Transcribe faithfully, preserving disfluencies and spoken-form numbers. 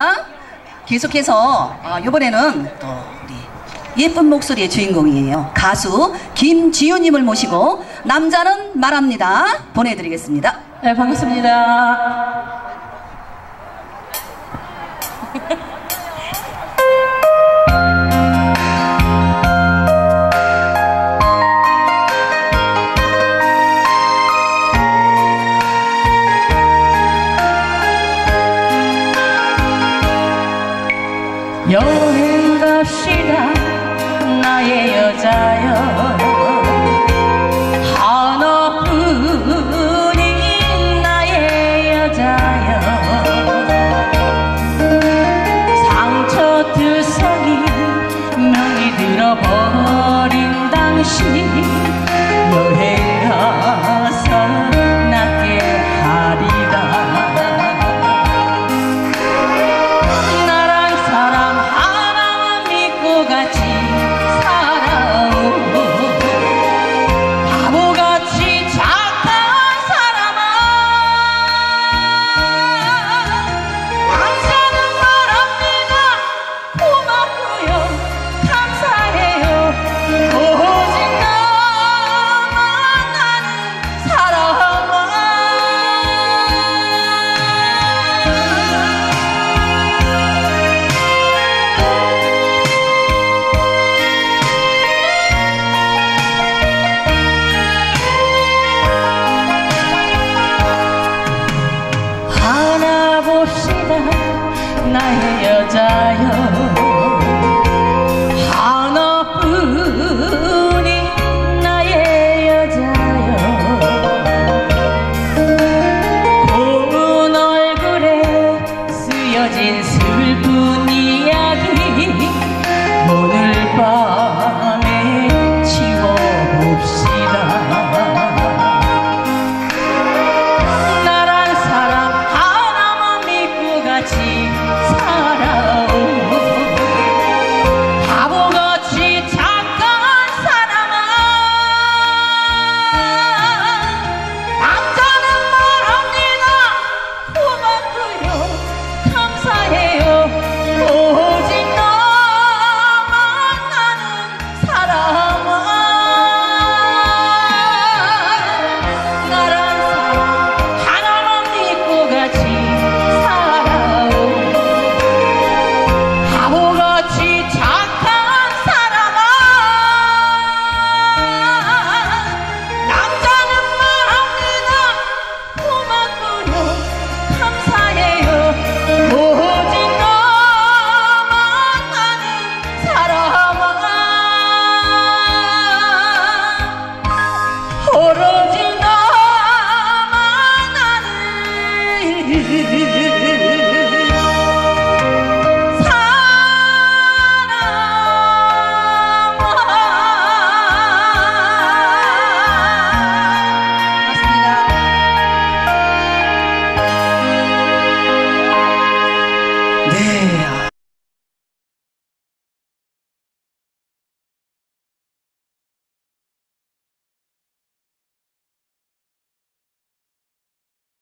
계속해서 어, 이번에는 또 우리 예쁜 목소리의 주인공이에요. 가수 김지윤님을 모시고 남자는 말합니다 보내드리겠습니다. 네, 반갑습니다. 여행 갑시다 나의 여자여 하나뿐인 나의 여자여 상처투성이 명이 들어버린 당신 여행 가서 낫게 하리라. 나의 여자여 하나뿐인 나의 여자여 고운 얼굴에 쓰여진 슬픈 이야기 오늘 밤에 지워봅시다. 나란 사람 하나만 믿고 같이 살아